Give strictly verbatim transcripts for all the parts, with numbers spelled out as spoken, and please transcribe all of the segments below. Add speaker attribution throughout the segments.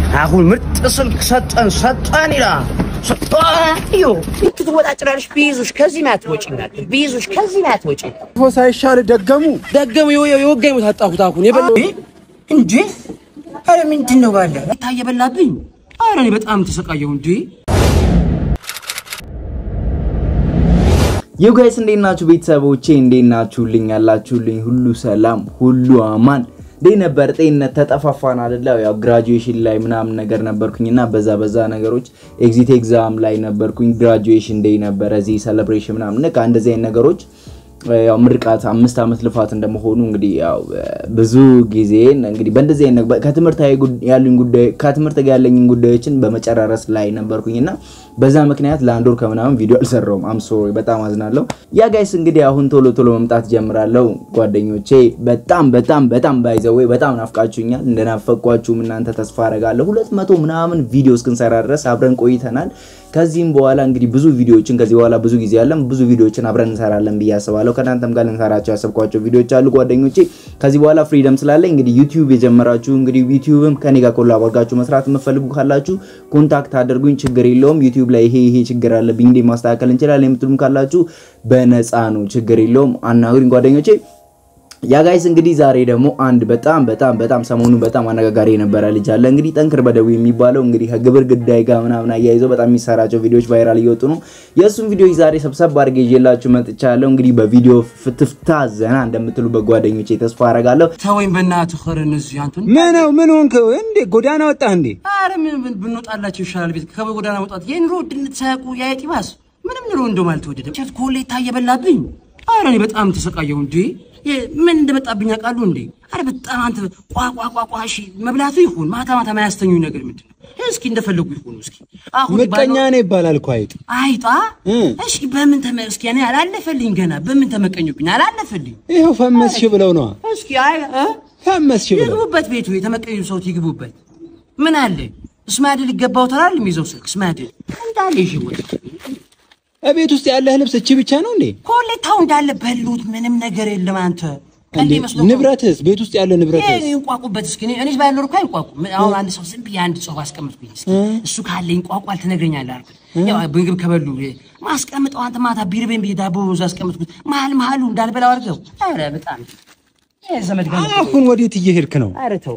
Speaker 1: አሁን ምርጥ ስልክ ሰጠን ሰጠን ይላል ሰጠን ዮ ትወጣጭራለሽ ቢይዙሽ ከዚህ ማት ወጪናት ቢይዙሽ ከዚህ ማት ወጪ
Speaker 2: ሳይሻል ደገሙ ደገሙ የወጋኝ ታጣሁት አሁን የበለው
Speaker 1: እንዴ አረ ምንድነው ባለ ታየበላብኝ አረ እኔ በጣም ተሰቃየው እንዴ
Speaker 3: You guys እንደናችሁ ቤተሰቦቼ እንደናችሁልኝ ያላችሁልኝ ሁሉ ሰላም ሁሉ አማን ደይ ነበር ጤንነት ተጠፋፋና አይደል ያው ግራጁዌሽን ላይ ምናምን ነገር ነበርኩኝና በዛ በዛ ነገሮች ኤግዚት ኤግዛም ላይ ነበርኩኝ ግራጁዌሽን ዴይ ነበር እዚህ ሴሌብሬሽን ምናምን ነካ እንደዚህ አይነት ነገሮች ያው ምርቃት አምስት አመት ልፋት እንደመሆኑ እንግዲህ ያው ብዙ ጊዜ እንግዲህ በእንደዚህ አይነት ከትምርት ያሉኝ ጉዳይ ከትምርት ጋር ያለኝን ጉዳዮችን በመጨራረስ ላይ ነበርኩኝና በዛ ምክንያት ላንዶር ከመናም ቪዲዮ አልሰራውም አም ሶሪ በጣም አዝናለሁ ያ ጋይስ እንግዲህ አሁን ቶሎ ቶሎ መምጣት ጀምራለሁ ጓደኞቼ በጣም በጣም በጣም ባይዘው በጣም ናፍቃችሁኛል እንደናፈቋችሁም እናንተ ተስፋ አረጋለሁ ሁለት መቶ ምናምን ቪዲዮ እስክንሰራ ድረስ አብረን ቆይተናል ከዚህም በኋላ እንግዲህ ብዙ ቪዲዮዎችን ከዚህ በኋላ ብዙ ጊዜ ያለም ብዙ ቪዲዮዎችን አብረን እንሰራለን ብያስባለሁ ከናንተም ጋር እንሰራቸው ያሰብኳቸው ቪዲዮዎች አሉ ጓደኞቼ ከዚህ በኋላ ፍሪደም ስላለ እንግዲህ ዩቲዩብ የጀመራችሁ እንግዲህ ዩቲዩብም ከኔ ጋር ኮላብ አድርጋችሁ መስራት የምትፈልጉ ካላችሁ ኮንታክት አድርጉኝ ችግር የለውም ዩቲዩብ ላይ ይሄ ይሄ ችግር አለብኝ እንዴ ማስተካከል እንችላለን የምትሉም ካላችሁ በነፃ ነው ችግር የለውም አናግሩኝ ጓደኞቼ ያ ጋይስ እንግዲህ ዛሬ ደግሞ አንድ በጣም በጣም በጣም ሰሞኑ በጣም አነጋጋሪ የነበረ ልጅ አለ እንግዲህ ጠንክር በደው የሚባለው እንግዲህ ከግብር ግዳይ ጋር ምናምን አያይዞ በጣም የሚሰራቸው ቪዲዮዎች ቫይራል እየወጡ ነው የሱን ቪዲዮ ዛሬ ሰብሰብ አድርጌ ይዤላችሁ መጥቻለሁ እንግዲህ በቪዲዮ ፍትፍታ ዘና እንደምትሉ በጓደኞቼ ተስፋ አረጋለሁ
Speaker 1: ተወይን በእናትህ ኸረንስ ያንቱን
Speaker 2: ምን ነው ምን ሆንክ እንዴ ጎዳና ወጣ እንዴ
Speaker 1: አረ ምን ብንወጣላችሁ ይሻላል ቤት ከጎዳና ወጣት የኑሮ ድንት ሳያቁ ያይጢባስ ምንም ኑሮ እንደማል ተወደደ ቸት ኮሌ ታየበላብኝ አረ እኔ በጣም ተሰቃየው እንዴ ምን እንደመጣብኝ አቃሉ እንዴ አረ በጣም አንተ ቋቋቋቋሽ መብላቱ ይሁን ማታ ማታ ማያስተኙ ነገር ምንድነው እስኪ እንደፈለጉ ይሁን እስኪ
Speaker 2: አሁን ምቀኛ ነው ይባላል እኮ አይጥ
Speaker 1: አይጣ እሺ በምን ተመስኪ ያኔ አላለፈልኝ ገና በምን ተመቀኙብኝ አላለፈልኝ
Speaker 2: ይሄው ፈመስሽ ብለው ነው
Speaker 1: እስኪ አይ
Speaker 2: ፈመስሽ ብለው
Speaker 1: ይግቡበት ቤቱ የተመቀኙ ሰው ይግቡበት ምን አለ እስማድል ይገባው ተራል የሚይዘው ስልክ እስማድል እንዳለ ይሽወጥ
Speaker 2: አቤት ውስጥ ያለ ልብስ እቺ ብቻ ነው እንዴ
Speaker 1: ኮሌታው እንዳለ በሉት ምንም ነገር የለም አንተ እንዴ መስሎ
Speaker 2: ንብረትስ ቤት ውስጥ ያለ ንብረትስ
Speaker 1: እኔ እንቋቁበት እስኪ እኔ ባይኖር እኮ እንቋቁ አሁን አንድ ሰው ዝም ብዬ አንድ ሰው አስቀምጥኩኝ እስኪ እሱ ካለ እንቋቋል ትነግረኛለህ አልኩት ያው ምግብ ከበሉ ማስቀምጠው አንተ ማታ ቢርቤን ቢዳቦ ዛ አስቀምጥኩት መሀል መሀሉ እንዳልበላው አርገው አረ በጣም የዘመድ ጋር
Speaker 2: አሁን ወዴት እየሄድክ ነው
Speaker 1: አረ ተው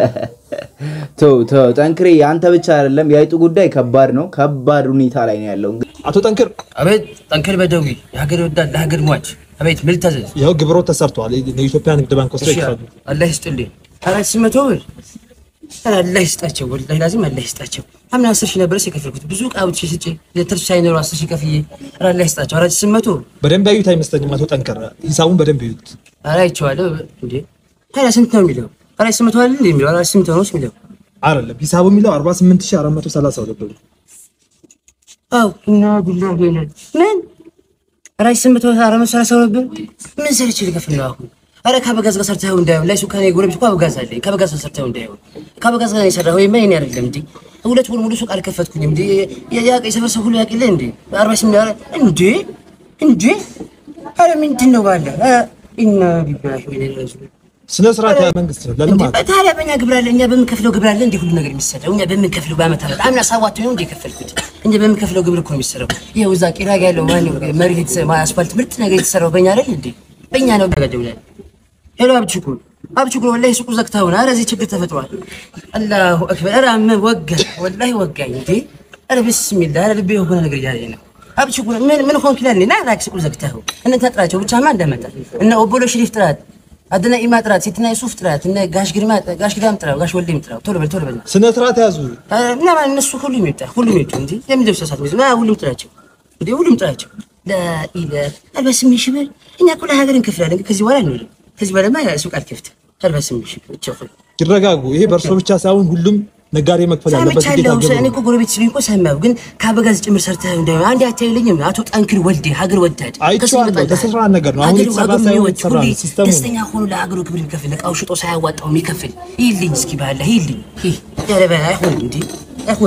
Speaker 3: ተው ተው ጠንክሬ አንተ ብቻ አይደለም ያይጡ ጉዳይ ከባድ ነው ከባድ ሁኔታ ላይ ነው ያለው
Speaker 2: አቶ ጠንክር
Speaker 1: አቤት ጠንክር በደዊ የሀገር ወዳድ ለሀገር ሟች አቤት ምን ተዘዝ
Speaker 2: ያው ግብሮ ተሰርቷል የኢትዮጵያ ንግድ ባንክ ወስዶ ይፈዱ
Speaker 1: አላህ ይስጥልኝ አራት መቶ ብር አላህ ይስጣቸው ወላሂ ላዚም አላህ ይስጣቸው አምና አስር ሺህ ነበር ሲከፍሉት ብዙ ቃውት ሲጭ ለተርፍ ሳይኖር አስር ሺህ ከፍዬ አላህ ይስጣቸው አራት መቶ
Speaker 2: በደንብ አዩት አይመስለኝም አቶ ጠንክር ሂሳቡን በደንብ ይዩት
Speaker 1: አላይቸዋለሁ እንዴ ታዲያ ስንት ነው የሚለው አራት መቶ አይደል እንዴ የሚለው አራት መቶ ነው የሚለው
Speaker 2: አይደለም ሂሳቡ የሚለው አርባ ስምንት ሺህ አራት መቶ ሰላሳ ሁለት ብር
Speaker 1: አው እና ቢላህ ቢላህ ምን አራት መቶ አራት መቶ ሰላሳ ሁለት ብር ምን ሰርች ልከፍል ነው አሁን አረ ከበጋዝ ጋር ሰርተው እንዳይሆን ላይ ሱካኔ ጎረቤት እኮ በጋዝ አለ ከበጋዝ ሰርተው እንዳይሆን ከበጋዝ ጋር ይሰራው ወይ ምን አይደለም እንዴ ሁለት ወር ሙሉ ሱቅ አልከፈትኩኝ እንዴ ያ የሰፈር ሰው ሁሉ ያቂለ እንዴ አርባ ስምንት እንዴ እንዴ አረ ምንድነው ባለ እና ቢላህ ወይ ነው
Speaker 2: ስነ ስርዓት መንግስት ለልማት
Speaker 1: ታዲያ በእኛ ግብራለ እኛ በመከፍለው ግብራለ እንዴ ሁሉ ነገር የሚሰራው እኛ በመከፍለው ባመት አመት አምና ሳዋት ነው እንዴ ከፈልኩት እኛ በመከፍለው ግብር እኮ የሚሰራው ይሄው እዛ ቂራጋ ያለው ማን ነው መሬት አስፋልት ምርጥ ነገር የተሰራው በእኛ አይደል እንዴ በእኛ ነው በገደውላ ሄሎ አብቹኩ አብቹኩ ወላሂ ሱቁ ዘግታውና አረ እዚህ ችግር ተፈጥሯል አላሁ አክበር አረ አመ ወጋ ወላሂ ወጋኝ እንዴ አረ ቢስሚላህ አረ ልቤ የሆነ ነገር ያለኝ ነው አብቹኩ ምን ምን ሆንክ ይላል ና ላክ ሱቁ ዘግታው እነ ተጥራቸው ብቻ ማን እንደመጣ እና ኦቦሎ ሽሪፍ ጥራት አደና ኢማጥራት ሲትና ዩሱፍ ጥራት እና ጋሽ ግርማ ጋሽ ግዳም ጥራት ጋሽ ወልዴም ጥራት ቶሎ በል ቶሎ በል
Speaker 2: ስነ ስርዓት ያዙ
Speaker 1: እና ማን እነሱ ሁሉ ይመጣ ሁሉ ይመጡ እንዴ ለምን ደብሰሳት ነው ሁሉም ጥራቸው እንዴ ሁሉም ጥራቸው ለኢለ አልበስም ይሽበል እኛ ኩላ ሀገር እንከፍላለን ከዚህ በኋላ ነው ከዚህ በኋላ ማ ሱቅ አልከፍት አልበስም ይሽበል ቸፈል
Speaker 2: ይረጋጉ ይሄ በርሶ ብቻ ሳይሆን ሁሉም ነጋዴ መክፈል ያለበት ጌታ ገበ
Speaker 1: እኔ እኮ ጎረቤት ስለኝ እኮ ሰማው ግን ካበጋዝ ጭምር ሰርተህ እንደው አንዴ አታይልኝም አቶ ጠንክር ወልዴ ሀገር ወዳድ
Speaker 2: አይቻለሁ ተሰራ ነገር ነው አሁን የተሰራ ሳይሆን ተሰራ ሲስተም
Speaker 1: ደስተኛ ሆኖ ለሀገሩ ክብር ይከፍል ለቃው ሽጦ ሳያዋጣው የሚከፍል ይልኝ እስኪ ባለ ይልኝ ይሄ ያለበ አይሆን እንዴ አይሆን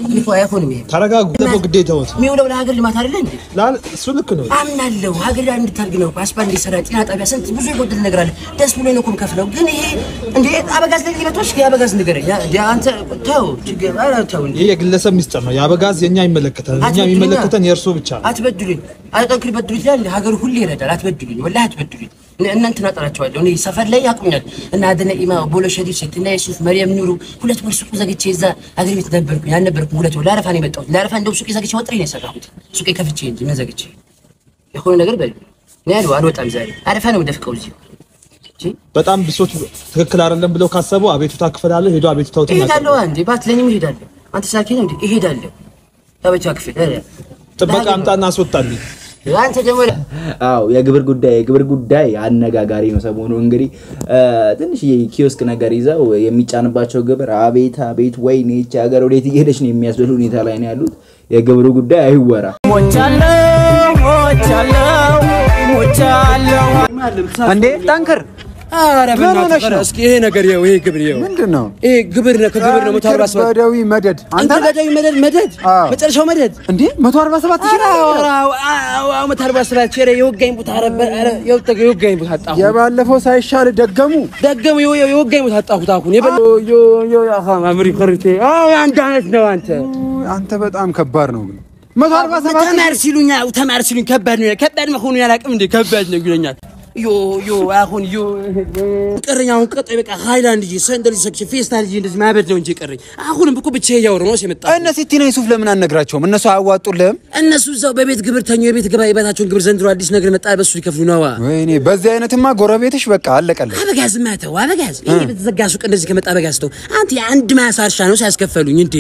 Speaker 1: ይፎ አይሆንም ይሄ
Speaker 2: ተረጋጉ ደግሞ ግዴታውት
Speaker 1: ሚውለው ለሀገር ልማት አይደል እንዴ
Speaker 2: ላል እሱ ልክ ነው
Speaker 1: አምናለሁ ሀገር ላይ እንድታርግ ነው አስባል እንዲሰራ ጤና ጣቢያ ስንት ብዙ ይጎድል ነገር አለ ደስ ብሎ ነው ከፍለው ግን ይሄ እንዴ አበጋዝ ላይ ሊመጣሽ ያበጋዝ ንገረኝ ያ አንተ ተው ችግር አላተው
Speaker 2: ይሄ የግለሰብ ሚስጥር ነው ያበጋዝ የኛ ይመለከታል እኛ የሚመለከተን የእርሱ ብቻ አትበድሉኝ
Speaker 1: አጠንክሪ በድሉኝ ይላል ሀገር ሁሉ ይረዳል አትበድሉኝ ወላሂ አትበድሉኝ እናንተ ናጠራቸዋለሁ እኔ ሰፈር ላይ ያቁኛል እና አደነ ኢማ ቦሎሸዲ ሴትና ኢየሱስ መርየም ኑሩ ሁለት ወር ሱቅ ዘግቼ እዛ አገር ቤት ነበርኩ ያን ነበርኩ ሁለት ወር ላረፋ ነው የመጣሁት ላረፋ እንደው ሱቅ ዘግቼ ወጥሬ ነው የሰራሁት ሱቅ ከፍቼ እንጂ ምን ዘግቼ የሆነ ነገር በል ነው ያለው አልወጣም ዛሬ አረፋ ነው ደፍቀው እዚህ
Speaker 2: በጣም ብሶት ትክክል አይደለም ብለው ካሰቡ አቤቱታ ክፍላለሁ ሄዶ አቤቱታው ተናገሩ
Speaker 1: ይሄዳለሁ አንዴ ባትለኝም ይሄዳለሁ አንተ ሳኪ ነው እንዴ ይሄዳለሁ አቤቱታ ክፍል
Speaker 2: ጥበቃ አምጣና አስወጣልኝ
Speaker 1: አንተ ደግሞ
Speaker 3: አው የግብር ጉዳይ የግብር ጉዳይ አነጋጋሪ ነው ሰሞኑ እንግዲህ ትንሽ የኪዮስክ ነገር ይዘው የሚጫንባቸው ግብር አቤት አቤት ወይኔ እቺ ሀገር ወዴት እየሄደች ነው የሚያስብል ሁኔታ ላይ ነው ያሉት የግብሩ ጉዳይ አይወራ
Speaker 4: ሞቻለው ሞቻለው ሞቻለው
Speaker 5: እንዴ ታንከር
Speaker 4: አረ በእናትህ እስኪ ይሄ ነገር ይሄ ይሄ ግብር ይሄ
Speaker 5: ምንድነው
Speaker 4: ይሄ ግብር ነው ከግብር ነው መቶ አርባ ሰባት
Speaker 5: በዳዊ መደድ
Speaker 4: አንተ በዳዊ መደድ መደድ መጨረሻው መደድ
Speaker 5: እንዴ መቶ አርባ ሰባት ሺህ
Speaker 4: አዎ መቶ አርባ ሰባት ሺህ የወጋኝ ቦታ አረ የወጣ የወጋኝ ቦታ አጣሁ
Speaker 5: የባለፈው ሳይሻል ደገሙ
Speaker 4: ደገሙ የወጋኝ ቦታ አጣሁት አሁን የበለ ዮ ዮ ያኻ ማምሪ ከርቴ አዎ አንድ አይነት ነው አንተ
Speaker 5: አንተ በጣም ከባድ ነው ግን መቶ አርባ ሰባት
Speaker 4: ተማር ሲሉኛ ተማር ሲሉኝ ከባድ ነው ከባድ መሆኑ ያላቅም እንዴ ከባድ ነው ይሉኛል ዮ ዮ አሁን ዮ ቀረኛው ቀጣይ በቃ ሃይላንድ ይዤ ሰንደል ሰክሽ ፌስታል ይዤ እንደዚህ ማበድ ነው እንጂ ቀረኝ አሁንም እኮ ብቻ ያወሩ ነው ሲመጣ
Speaker 5: እነሱ ቲና ዩሱፍ ለምን አነግራቸውም እነሱ አያዋጡልህም
Speaker 4: እነሱ እዛው በቤት ግብር ተኙ የቤት ግባ ይባታቸውን ግብር ዘንድሮ አዲስ ነገር መጣ በሱ ይከፍሉ ነው
Speaker 5: ወይኔ በዚህ አይነትማ ጎረቤትሽ በቃ አለቀለ
Speaker 4: አበጋዝ ማተው አበጋዝ ይሄ በተዘጋ ሱቅ እንደዚህ ከመጣ አበጋዝ ተው አንተ የአንድ ማሳርሻ ነው ሲያስከፈሉኝ እንዴ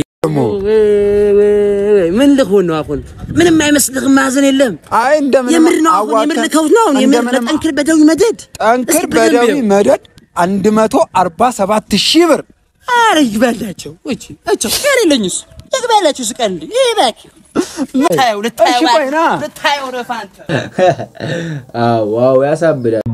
Speaker 4: ምን ልሆን ነው አሁን ምንም አይመስልህ ማዘን የለም
Speaker 5: አይ እንደምን
Speaker 4: የምር ነው አሁን የምር ከውት ነው የምር ጠንክር በዳዊ መደድ
Speaker 5: ጠንክር በዳዊ መደድ አንድ መቶ አርባ ሰባት ሺህ ብር
Speaker 4: አረ ይባላቸው እቺ እቺ ያረለኝስ ይባላቸው ስቀል ይባክ ለታዩ ለታዩ ለታዩ ረፋንተ
Speaker 3: አው ዋው ያሳብዳል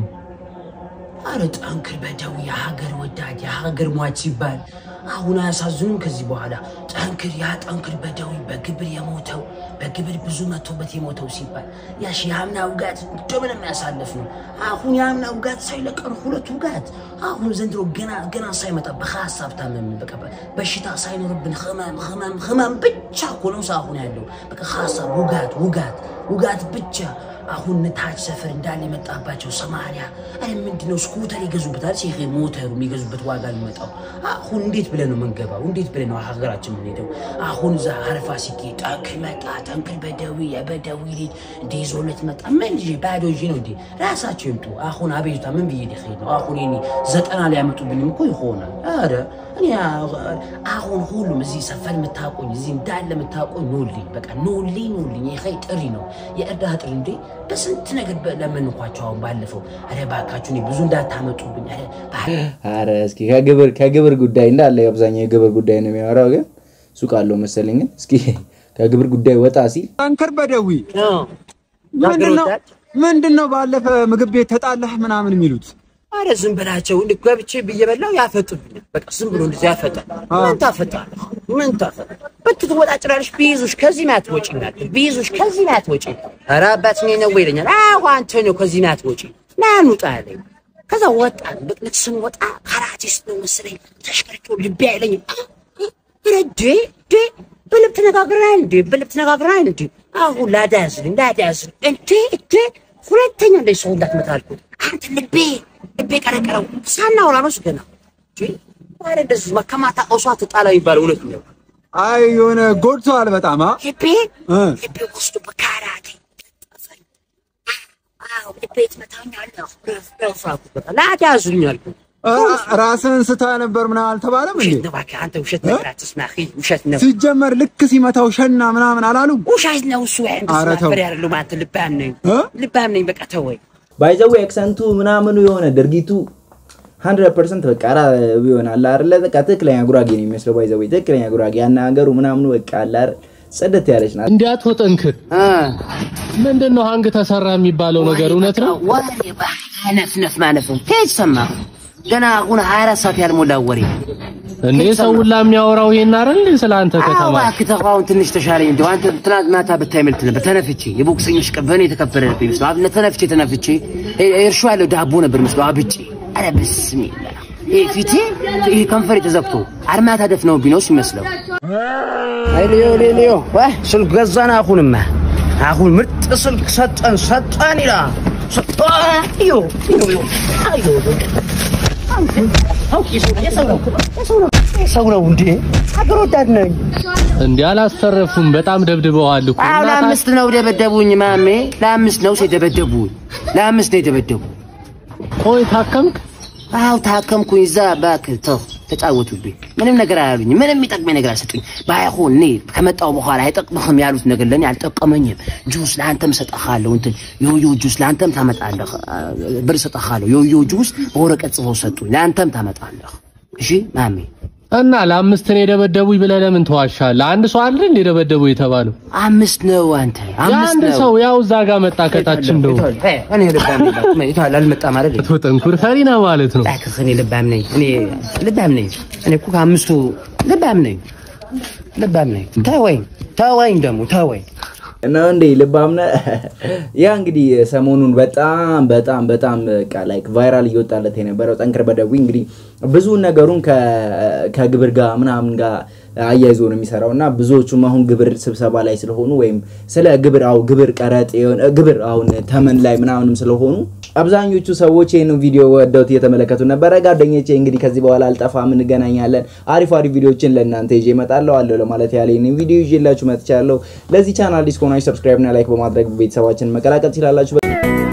Speaker 1: አረ ጠንክር በዳዊ የሀገር ወዳጅ የሀገር ሟች ይባል አሁን አያሳዝኑም ከዚህ በኋላ ጠንክር ያ ጠንክር በዳዊ በግብር የሞተው በግብር ብዙ መቶበት የሞተው ሲባል ያሺ ያምናው ጋት ደምንም ያሳለፍ ነው አሁን ያምናው ጋት ሳይለቀር ሁለቱ ጋት አሁን ዘንድሮ ገና ገና ሳይመጣ በሐሳብ ታመም በቃ በሽታ ሳይኖርብን ህመም ህመም ህመም ብቻ ኮኖስ አሁን ያለው በቃ ሐሳብ ውጋት ውጋት ውጋት ብቻ አሁን ታች ሰፈር እንዳለ መጣባቸው ሰማሪያ አይ ምንድነው ስኩተር ይገዙበታል ሲሄ ሞተሩ የሚገዙበት ዋጋ ሊመጣው አሁን እንዴት ብለን ነው መንገባው እንዴት ብለን ነው ሀገራችን ምን ሄደው አሁን ዛ አረፋ ሲቂ ታክ መጣ ታንክል በዳዊ የበዳዊ ልጅ እንደይዞለት መጣ ምን ልጅ ባዶ ልጅ ነው እንዴ ራሳቸው ይምጡ አሁን አቤቱታ ምን ብዬ ልሄድ ነው አሁን እኔ ዘጠና ላይ ያመጡብኝ እኮ ይሆናል አረ እኔ አሁን ሁሉም እዚህ ሰፈር መታቆኝ እዚህ እንዳለ መታቆኝ ኖልኝ በቃ ኖልኝ ኖልኝ ይሄ ጥሪ ነው የእርዳታ ጥሪ እንዴ በስንት ነገር ለምንኳቸው አሁን ባለፈው አረ ባካችሁ እኔ ብዙ እንዳታመጡብኝ አረ
Speaker 3: አረ እስኪ ከግብር ከግብር ጉዳይ እንዳለ አብዛኛው የግብር ጉዳይ ነው የሚያወራው ግን ሱቅ አለው መሰለኝ እስኪ ከግብር ጉዳይ ወጣ ሲል
Speaker 5: ጠንክር በዳዊ ምንድነው ምንድነው ባለፈ ምግብ ቤት ተጣላህ ምናምን የሚሉት
Speaker 1: አረ ዝም ብላቸው እንድገብቼ በየበላው ያፈጡብኝ በቃ ዝም ብሎ እንደዚህ ያፈጣል ምን ታፈጣል ምን ታፈጣል በትወጣ ጭራሽ ቢይዙሽ ከዚህ ማት ወጪናል ቢይዙሽ ከዚህ ማት ወጪ አረ አባትኔ ነው ወይለኛል አዎ አንተ ነው ከዚህ ማት ወጪ ማን ውጣለኝ ከዛ ወጣ በቅለት ስም ወጣ ካራቲስ ነው መስለኝ ተሽከርክሮ ልብ ያይለኝ ረዴ ዴ በልብ ተነጋግረናል እንዴ በልብ ተነጋግረናል እንዴ አሁን ላዳዝልኝ ላዳዝልኝ እንዴ እንዴ ሁለተኛ እንደ ሰው እንዳትመታልኩ አንተ ልቤ ልቤ ቀረቀረው ሳናውራ ነው ገና እንጂ አረ እንደዚህ መከማታ ኦሷት ጣላ ይባል እውነት ነው
Speaker 5: አይ የሆነ ጎድቷል በጣም አ
Speaker 1: ልቤ ልቤ ውስጥ በካራቴ አዎ ልቤ ተመታኛል ነው በፍራኩ በቃ ላዳዝልኛል
Speaker 5: ራስን ስታ ነበር ምን አልተባለም እንዴ
Speaker 1: ደባካ አንተ ውሸት ነገር አትስማኺ ውሸት ነው
Speaker 5: ሲጀመር ልክ ሲመታው ሸና ምናምን አላሉ
Speaker 1: ውሸት ነው እሱ ያንተ ያለው ማለት ልባም ነኝ ልባም ነኝ በቃ ተወይ
Speaker 3: ባይዘው ኤክሰንቱ ምናምኑ የሆነ ድርጊቱ one hundred percent በቃ አራ ቢሆናል አይደለ በቃ ትክክለኛ ጉራጌ ነው የሚመስለው ባይዘው ትክክለኛ ጉራጌ ያናገሩ ምናምኑ በቃ አላር ጸደት ያለች ናት
Speaker 6: እንዲያት ወጠንክር አ ምንድነው አንግ ተሰራ የሚባለው ነገር እውነት ነው
Speaker 1: ወሬ ባነፍ ነፍ ማነፍ ተሰማ ገና አሁን ሃያ አራት ሰዓት ያልሞላው ወሬ
Speaker 6: እንዴ ሰው ሁላ የሚያወራው ይሄን አይደል ስላንተ ከተማ
Speaker 1: አዋ ከተፋውን ትንሽ ተሻለኝ እንዴ አንተ ትናንት ማታ ብታይ መልት ነበር ተነፍቼ የቦክሰኞች ቀበኔ የተከበረብኝ ነው አብነ ተነፍቼ ተነፍቼ እርሻ ያለው ዳቦ ነበር መስሎ አብጪ አረ በስሚላ ይሄ ፊቴ ይሄ ከንፈሬ ተዘግቶ አርማታ ደፍነው ቢኖስ ይመስለው አይልዮ ሌሊዮ ዋህ ስልክ ገዛና አሁንማ አሁን ምርጥ ስልክ ሰጠን ሰጠን ይላ ሰጠን ዮ ዮ አዮ ሰውነው እንዴ አገሮዳድ ነኝ
Speaker 6: እንዴ አላስተረፉም በጣም ደብድበዋል እኮ
Speaker 1: አው ለአምስት ነው ደበደቡኝ ማሜ ለአምስት ነው ሲደበደቡኝ ለአምስት ነው ደበደቡ
Speaker 6: ቆይ ታከምክ
Speaker 1: አው ታከምኩኝ እዛ ባክ ተው ተጫወቱብኝ ምንም ነገር አያሉኝ ምንም የሚጠቅመኝ ነገር አልሰጡኝ ባይሆን እኔ ከመጣው በኋላ አይጠቅምህም ያሉት ነገር ለኔ አልጠቀመኝም ጁስ ለአንተም ሰጠኻለሁ እንትን ዮዮ ጁስ ለአንተም ታመጣለህ ብር ሰጠኻለሁ ዮዮ ጁስ በወረቀት ጽፈው ሰጡኝ ለአንተም ታመጣለህ እሺ ማሜ
Speaker 6: እና ለአምስት ነው የደበደቡኝ ብለህ ለምን ተዋሻለህ አንድ ሰው አይደል እንደ ደበደቡ የተባለው
Speaker 1: አምስት ነው አንተ አምስት ነው
Speaker 6: አንድ ሰው ያው እዛ ጋር መጣ ከታችን ነው
Speaker 1: እኔ ልባም ነኝ ይታል አልመጣም አይደል
Speaker 6: ተጠንኩር ፈሪና ማለት ነው
Speaker 1: እኔ ልባም ነኝ እኔ ልባም ነኝ እኔ እኮ ከአምስቱ ልባም ነኝ ልባም ነኝ ተወኝ ተወኝ ደሙ ተወኝ
Speaker 3: እና እንዴ ልባምነ ያ እንግዲህ ሰሞኑን በጣም በጣም በጣም ላይክ ቫይራል እየወጣለት የነበረው ጠንክር በደዊ እንግዲህ ብዙ ነገሩን ከግብር ጋር ምናምን ጋር አያይዞ ነው የሚሰራውና ብዙዎቹም አሁን ግብር ስብሰባ ላይ ስለሆኑ ወይም ስለ ግብር አው ግብር ቀረጥ የሆነ ግብር አሁን ተመን ላይ ምናምንም ስለሆኑ አብዛኞቹ ሰዎች ይሄን ቪዲዮ ወደውት እየተመለከቱ ነበር ጋደኞቼ እንግዲህ ከዚህ በኋላ አልጠፋም እንገናኛለን አሪፍ አሪፍ ቪዲዮዎችን ለእናንተ ይዤ እመጣለሁ አለ ለማለት ያለ ይሄን ቪዲዮ ይዤላችሁ መጥቻለሁ ለዚህ ቻናል ዲስኮናይ ሰብስክራይብ እና ላይክ በማድረግ ቤተሰባችንን መቀላቀል ትችላላችሁ